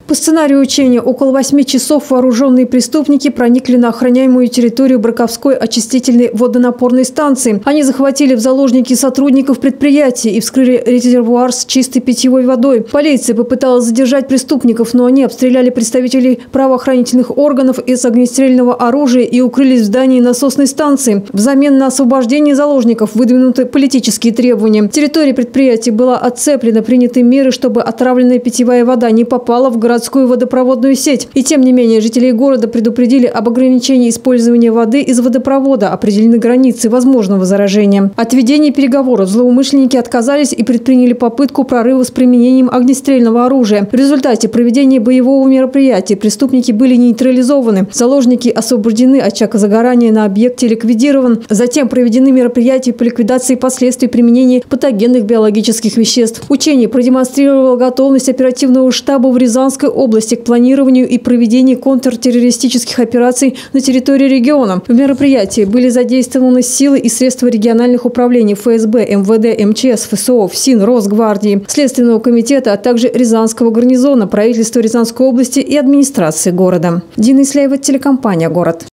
По сценарию учения около 8 часов вооруженные преступники проникли на охраняемую территорию Браковской очистительной водонапорной станции. Они захватили в заложники сотрудников предприятия и вскрыли резервуар с чистой питьевой водой. Полиция попыталась задержать преступников, но они обстреляли представителей правоохранительных органов из огнестрельного оружия и укрылись в здании насосной станции. Взамен на освобождение заложников выдвинуты политические требования. Территория предприятия была отцеплена, приняты меры, чтобы отравленная питьевая вода не попала в городскую водопроводную сеть. И тем не менее, жителей города предупредили об ограничении использования воды из водопровода, определены границы возможного заражения. От ведения переговоров злоумышленники отказались и предприняли попытку прорыва с применением огнестрельного оружия. В результате проведения боевого мероприятия преступники были нейтрализованы. Заложники освобождены, очаг загорания на объекте ликвидирован. Затем проведены мероприятия по ликвидации последствий применения патогенных биологических веществ. Учение продемонстрировало готовность оперативного штаба в Рязанской области к планированию и проведению контртеррористических операций на территории региона. В мероприятии были задействованы силы и средства региональных управлений ФСБ, МВД, МЧС, ФСО, ФСИН, Росгвардии, Следственного комитета, а также Рязанского гарнизона, правительства Рязанской области и администрации города. Дина Исляева, телекомпания «Город».